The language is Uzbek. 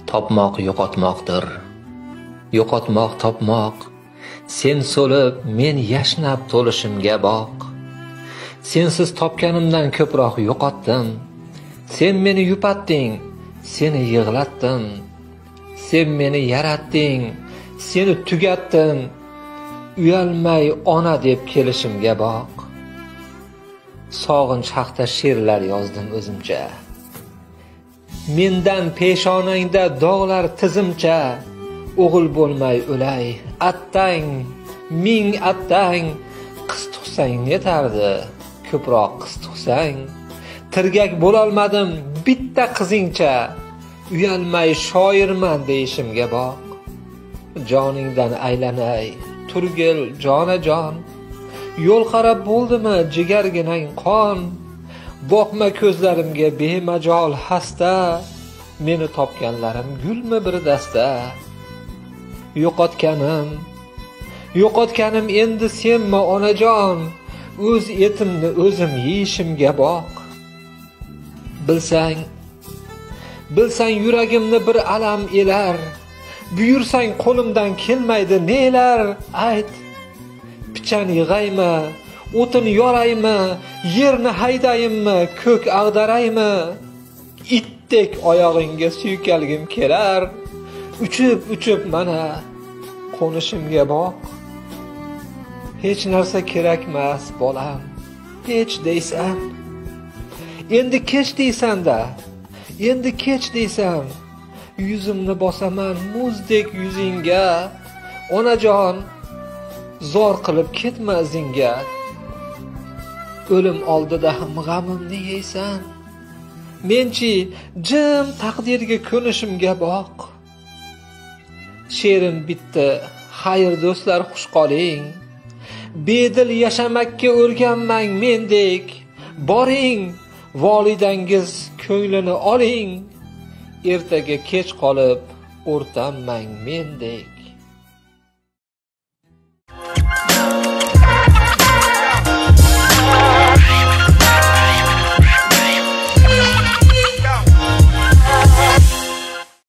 Topmoq yo'qotmoqdir, yo'qotmoq topmoq. Sen so'lib, men yashnab to'lishimga boq. Sensiz topganimdan ko'proq yo'qotdim. Sen meni yupatding, seni yig'latdim. Sen meni yaratding, seni tugatdim. Uyalmay ona deb kelishimga boq. Sog'inch haqida she'rlar yozdim o'zimcha. Mendan peshonangda dog'lar tizimcha. O'g'il bo'lmay o'lay, attang, ming attang. Qiz tug'sang yetardi, ko'proq qiz tug'sang. Tirgak bo'lolmadim bitta qizingcha. Uyalmay shoirman deyishimga boq. Joningdan aylanay, turgil jonajon. Yo'l qarab bo'ldimi jigarginang qon. Boqma ko'zlarimga bemajol hasta. Meni topganlarim gulmi bir dasta. Yo'qotganim endi senmi onajon. O'z etimni o'zim yeyishimga boq. Bilsang yuragimni bir alam elar. Buyursang qo'limdan kelmaydi nelar. Ayt, pichan yig'aymi, o'tin yoraymi, yerni haydayimmi, ko'k ag'daraymi? Itdek oyog'ingga suykalgim kelar. Uchib mana qo'nishimga boq. Hech narsa kerakmas bolam, hech deysan. Endi kech deysan-da, endi kech deysan. Yuzimni bosaman muzdek yuzingga. Onajon, zor qilib ketma izingga. O'lim oldida ham g'amimni yeysan. Menchi jim taqdirga ko'nishimga boq. She'rim bitdi, xayr do'stlar, xush qoling. Bedil yashamakka o'rganmang mendek. Boring, volidangiz ko'nglini oling. Ertaga kech qolib o'rtanmang mendek.